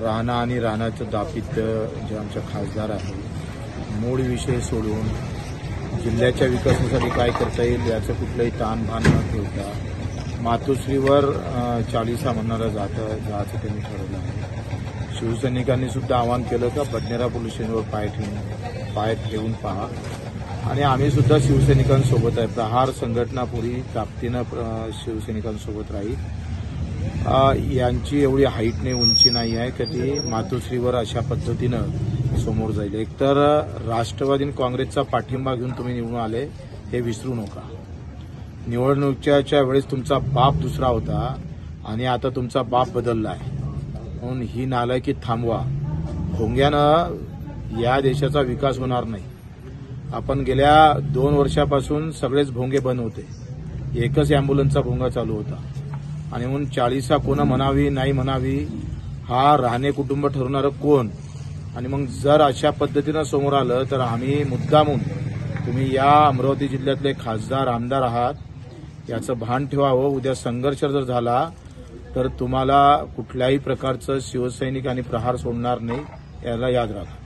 राणा आणि राणाचं दापित्य जे आमच्या खासदार आहे, मूळ विषय सोडून जिल्ह्याच्या विकासासाठी काय करता येईल याचं कुठलंही ताणभान न ठेवता मातोश्रीवर चालीसा म्हणणारा जायचं त्यांनी ठरवलं आहे। शिवसैनिकांनी सुद्धा आवाहन केलं का बडनेरा पोलीस स्टेशनवर पाय ठेवून पहा आणि आम्ही सुद्धा शिवसैनिकांसोबत आहे। प्रहार संघटना पुरी ताकदीनं शिवसैनिकांसोबत राहील। यांची एवढी हाईट नाही, उंची नाही आहे की ती मातोश्रीवर अशा पद्धतीनं समोर जाईल। एकतर राष्ट्रवादी काँग्रेसचा पाठिंबा घेऊन तुम्ही निवडून आले हे विसरू नका। निवडणुकीच्या वेळेस तुमचा बाप दुसरा होता आणि आता तुमचा बाप बदलला आहे, म्हणून ही नालायकी थांबवा। भोंग्यानं या देशाचा विकास होणार नाही। आपण गेल्या 2 वर्षापासून सगळेच भोंगे बंद होते, एकच अँब्युलन्सचा भोंगा चालू होता आणि म्हणून चाळीसा कोण म्हणावी नाही म्हणावी हा राणे कुटुंब ठरवणारं कोण। आणि मग जर अशा पद्धतीनं समोर आलं तर आम्ही मुद्दामून, तुम्ही या अमरावती जिल्ह्यातले खासदार आमदार आहात याचं भान ठेवावं। उद्या संघर्ष जर झाला तर तुम्हाला कुठल्याही प्रकारचं शिवसैनिक आणि प्रहार सोडणार नाही, याला याद राखा।